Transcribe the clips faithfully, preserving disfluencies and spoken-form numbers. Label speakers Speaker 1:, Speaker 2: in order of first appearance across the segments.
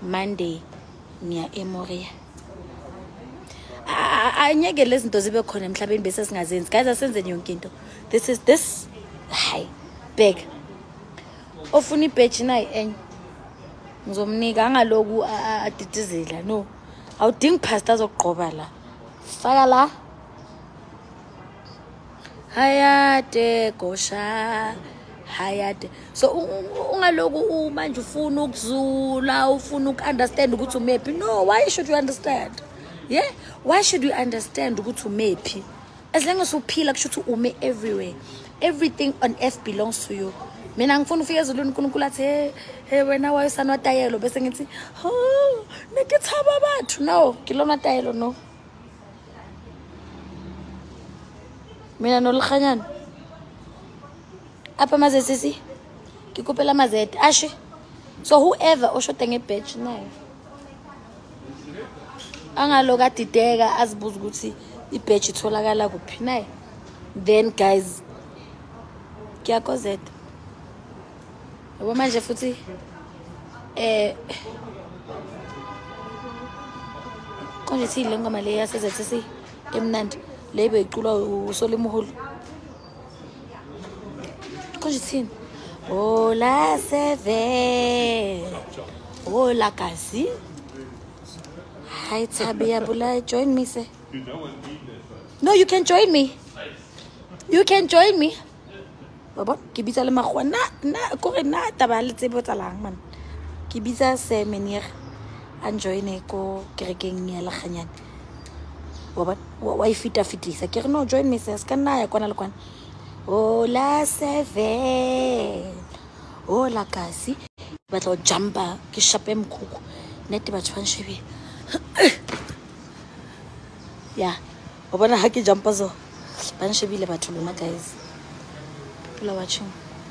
Speaker 1: Monday niya eMoria. Anyeke lezi zinto zibe khona emhlabeni bese singazenzi. Guys, asenzeni yonke into. This is this hi big. Ofuna ibadge nayi enye. Ngizomnika ngaloku adidizela no. Awudingi pastor azogqoba la. Faka la. Hayate gosha. Hayate. So ungaloku manje ufuna ukuzula, ufuna ukunderstand ukuthi umephi. No, why should you understand? Yeah? Why should you understand ukuthi umephi? As long as uphila kusho ukuthi ume everywhere. Everything on earth belongs to you. Mina ngifuna ufike ezulwini uNkulunkulu athi hey hey wena wayesana tayelo bese ngithi oh nekithaba bathu no kilona tayelo no. Mina nolikhanyana apa ma Z C C ngikupela ma Z ashe. So whoever oshoda ngebadge nayo angaloka dideka azibuza ukuthi ibadge itholakala kuphi naye. Then guys kuyakozeta yabo manje futhi eh konje thi le ngoma le yase Z C C emnandi lebe iculwa uSolimuhulu konje thini oh la seve oh la kasi hi Tabia Bula join me say no you can join me you can join me baba ke bitsa le magwana na go re na taba le tsebo tsalang man ke bitsa semenier an joine ko kerekeng ya laganyana baba wa ifita fitisa ke re no join me se ska nna ya kwana le kwana oh la seven oh la kasi ba tlo jumpa ke shape mkhukhu nete ba tshwanshebe ya o bona ha ke jumpa zo ba nshebile batho lona guys. People are watching.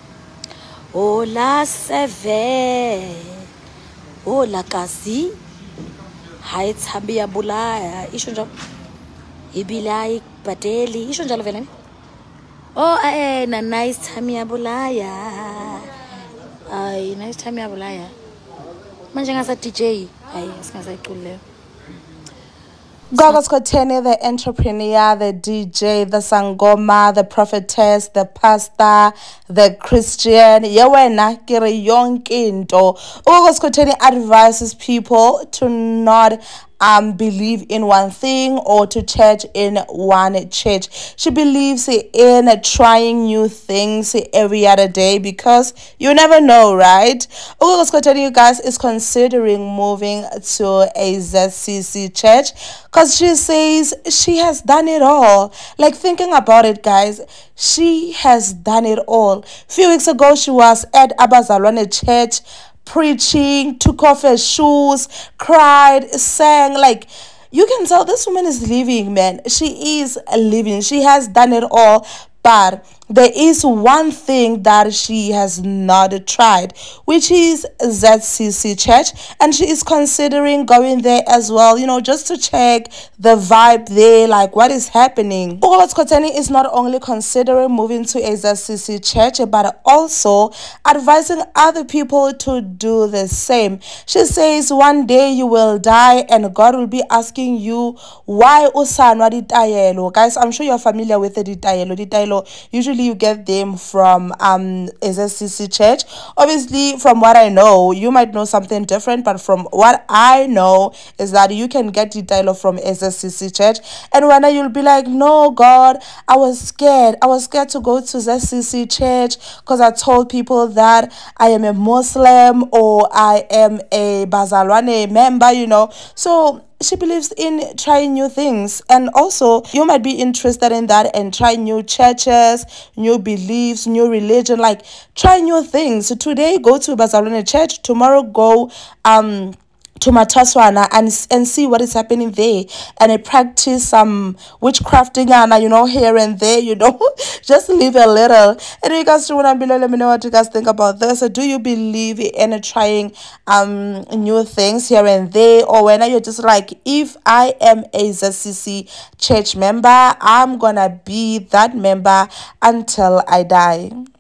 Speaker 1: Oh la seven. Oh la kasi. Hai Tabia Bula. Isho njalo. Ibilai Pateli. Isho njalo vele. Oh eh na nice Tabia Bulaya. Ay nice Tabia Bulaya. Manje ngasa D J. Ay singasa iqule.
Speaker 2: Gogo Skhotheni, the entrepreneur, the D J, the sangoma, the prophetess, the pastor, the Christian. Yewena kire yonke into. Gogo Skhotheni advises people to not um believe in one thing or to church in one church. She believes in trying new things every other day because you never know, right? Gogo Skhotheni, you guys, is considering moving to a Z C C church because she says she has done it all. Like, thinking about it, guys, she has done it all. A few weeks ago, she was at Abazalwane church preaching, took off her shoes, cried, sang. Like, you can tell this woman is living, man. She is living. She has done it all. But there is one thing that she has not tried, which is Z C C church, and she is considering going there as well, you know, just to check the vibe there, like what is happening. Gogo Skhotheni is not only considering moving to a Z C C church, but also advising other people to do the same. She says one day you will die and God will be asking you why usanwa ditayelo. Guys, I'm sure you're familiar with the ditayelo. Ditayelo, usually you get them from um a Z C C church. Obviously, from what I know, you might know something different, but from what I know is that you can get the title from a Z C C church. And when you'll be like, no, God, I was scared. I was scared to go to Z C C church because I told people that I am a Muslim or I am a Bazalwane member, you know. So she believes in trying new things, and also you might be interested in that and try new churches, new beliefs, new religion. Like, try new things. So today go to Bazalwane church, tomorrow go um to Mataswana and and see what is happening there, and I practice some witchcrafting and you know here and there, you know. Just live a little. And you guys do want to below, let me know what you guys think about this. So do you believe in trying um new things here and there, or when you're just like, if I am a Z C C church member, I'm gonna be that member until I die?